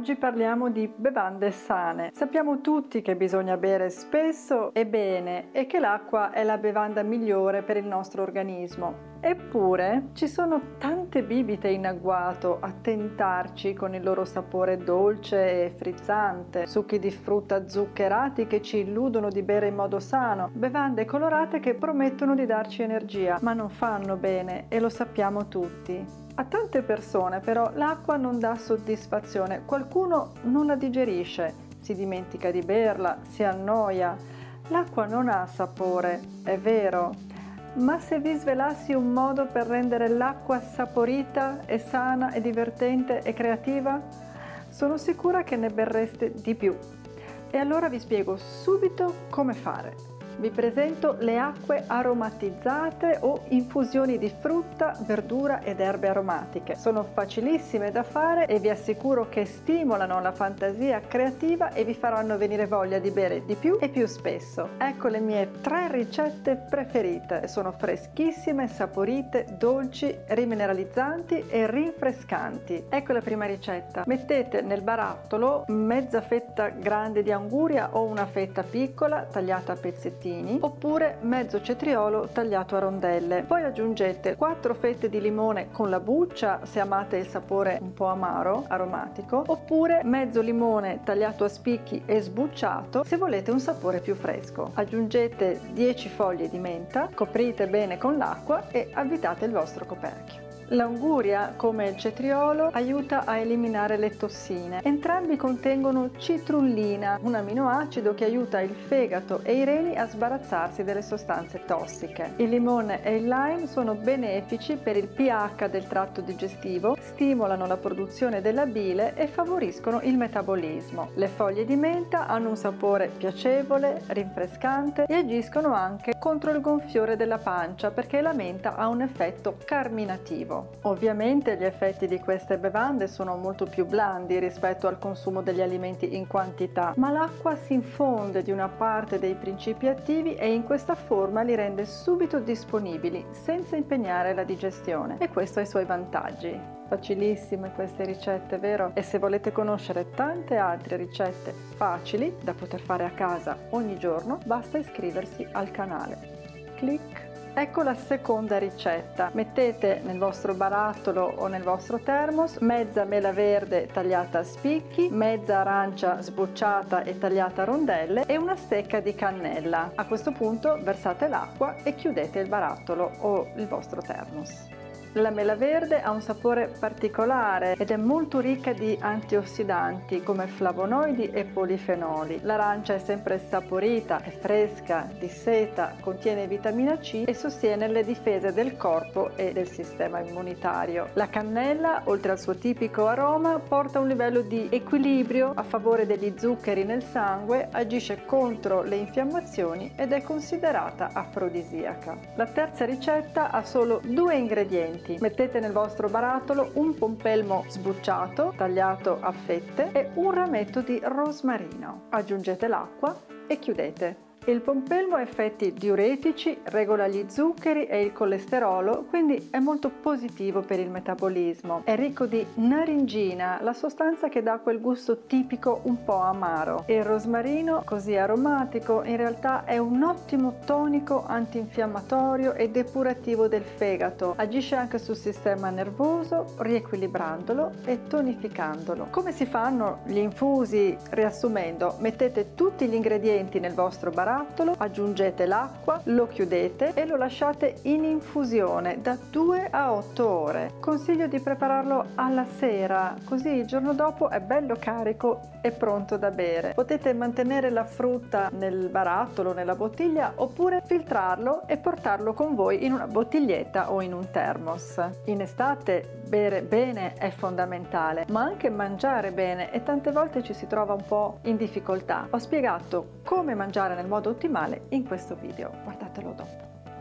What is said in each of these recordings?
oggi parliamo di bevande sane. Sappiamo tutti che bisogna bere spesso e bene e che l'acqua è la bevanda migliore per il nostro organismo. Eppure ci sono tante bibite in agguato a tentarci con il loro sapore dolce e frizzante, succhi di frutta zuccherati che ci illudono di bere in modo sano, bevande colorate che promettono di darci energia, ma non fanno bene e lo sappiamo tutti. A tante persone però l'acqua non dà soddisfazione, qualcuno non la digerisce, si dimentica di berla, si annoia. L'acqua non ha sapore, è vero. Ma se vi svelassi un modo per rendere l'acqua saporita e sana e divertente e creativa, sono sicura che ne berreste di più. E allora vi spiego subito come fare. Vi presento le acque aromatizzate o infusioni di frutta, verdura ed erbe aromatiche. Sono facilissime da fare e vi assicuro che stimolano la fantasia creativa e vi faranno venire voglia di bere di più e più spesso. Ecco le mie 3 ricette preferite. Sono freschissime, saporite, dolci, rimineralizzanti e rinfrescanti. Ecco la prima ricetta. Mettete nel barattolo mezza fetta grande di anguria o una fetta piccola tagliata a pezzettini, oppure mezzo cetriolo tagliato a rondelle. Poi aggiungete 4 fette di limone con la buccia se amate il sapore un po' amaro, aromatico, oppure mezzo limone tagliato a spicchi e sbucciato se volete un sapore più fresco. Aggiungete 10 foglie di menta, coprite bene con l'acqua e avvitate il vostro coperchio. L'anguria, come il cetriolo, aiuta a eliminare le tossine. Entrambi contengono citrullina, un aminoacido che aiuta il fegato e i reni a sbarazzarsi delle sostanze tossiche. Il limone e il lime sono benefici per il pH del tratto digestivo, stimolano la produzione della bile e favoriscono il metabolismo. Le foglie di menta hanno un sapore piacevole, rinfrescante e agiscono anche contro il gonfiore della pancia perché la menta ha un effetto carminativo. Ovviamente gli effetti di queste bevande sono molto più blandi rispetto al consumo degli alimenti in quantità, ma l'acqua si infonde di una parte dei principi attivi e in questa forma li rende subito disponibili senza impegnare la digestione, e questo ha i suoi vantaggi. Facilissime queste ricette, vero? E se volete conoscere tante altre ricette facili da poter fare a casa ogni giorno, basta iscriversi al canale. Clic! Ecco la seconda ricetta. Mettete nel vostro barattolo o nel vostro thermos mezza mela verde tagliata a spicchi, mezza arancia sbucciata e tagliata a rondelle e una stecca di cannella. A questo punto versate l'acqua e chiudete il barattolo o il vostro thermos. La mela verde ha un sapore particolare ed è molto ricca di antiossidanti come flavonoidi e polifenoli. L'arancia è sempre saporita, è fresca, disseta, contiene vitamina C e sostiene le difese del corpo e del sistema immunitario. La cannella, oltre al suo tipico aroma, porta un livello di equilibrio a favore degli zuccheri nel sangue, agisce contro le infiammazioni ed è considerata afrodisiaca. La terza ricetta ha solo 2 ingredienti. Mettete nel vostro barattolo un pompelmo sbucciato, tagliato a fette e un rametto di rosmarino. Aggiungete l'acqua e chiudete. Il pompelmo ha effetti diuretici, regola gli zuccheri e il colesterolo, quindi è molto positivo per il metabolismo. È ricco di naringina, la sostanza che dà quel gusto tipico un po' amaro. Il rosmarino, così aromatico, in realtà è un ottimo tonico antinfiammatorio e depurativo del fegato. Agisce anche sul sistema nervoso, riequilibrandolo e tonificandolo. Come si fanno gli infusi? Riassumendo, mettete tutti gli ingredienti nel vostro barattolo, aggiungete l'acqua, lo chiudete e lo lasciate in infusione da 2 a 8 ore. Consiglio di prepararlo alla sera, così il giorno dopo è bello carico e pronto da bere. Potete mantenere la frutta nel barattolo, nella bottiglia, oppure filtrarlo e portarlo con voi in una bottiglietta o in un thermos. In estate bere bene è fondamentale, ma anche mangiare bene, e tante volte ci si trova un po' in difficoltà. Ho spiegato come mangiare nel modo ottimale in questo video, guardatelo dopo.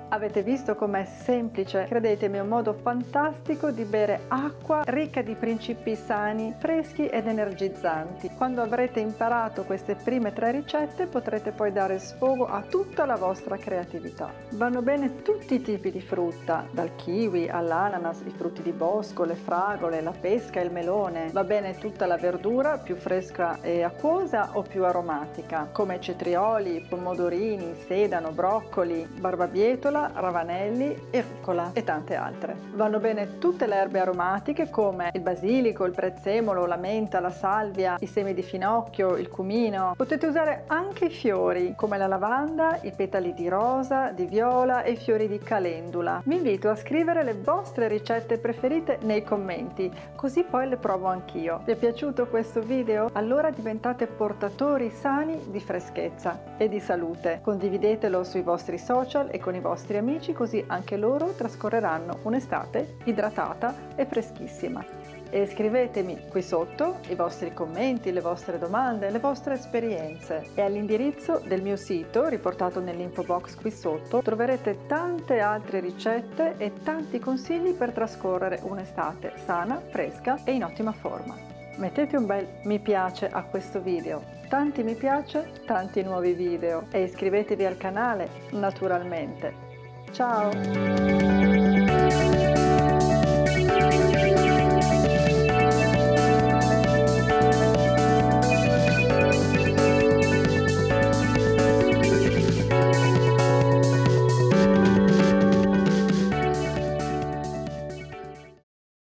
Avete visto com'è semplice? Credetemi, è un modo fantastico di bere acqua ricca di principi sani, freschi ed energizzanti. Quando avrete imparato queste prime 3 ricette potrete poi dare sfogo a tutta la vostra creatività. Vanno bene tutti i tipi di frutta, dal kiwi all'ananas, i frutti di bosco, le fragole, la pesca e il melone. Va bene tutta la verdura, più fresca e acquosa o più aromatica, come cetrioli, pomodorini, sedano, broccoli, barbabietola, ravanelli e rucola e tante altre. Vanno bene tutte le erbe aromatiche come il basilico, il prezzemolo, la menta, la salvia, i semi di finocchio, il cumino. Potete usare anche i fiori come la lavanda, i petali di rosa, di viola e i fiori di calendula. Vi invito a scrivere le vostre ricette preferite nei commenti, così poi le provo anch'io. Vi è piaciuto questo video? Allora diventate portatori sani di freschezza e di salute. Condividetelo sui vostri social e con i vostri amici, così anche loro trascorreranno un'estate idratata e freschissima. E scrivetemi qui sotto i vostri commenti, le vostre domande, le vostre esperienze. E all'indirizzo del mio sito, riportato nell'info box qui sotto, troverete tante altre ricette e tanti consigli per trascorrere un'estate sana, fresca e in ottima forma. Mettete un bel mi piace a questo video, tanti mi piace, tanti nuovi video e iscrivetevi al canale naturalmente. Ciao!